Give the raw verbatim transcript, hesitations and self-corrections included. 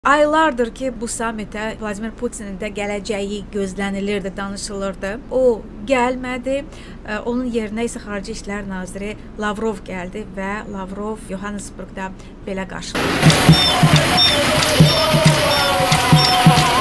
Aylardır ki bu samitə Vladimir Putinin də gələcəyi gözlənilirdi, danışılırdı. O gəlmədi. Onun yerinə isə Xarici İşlər Naziri Lavrov gəldi və Lavrov Johannesburgda belə qarşıladı.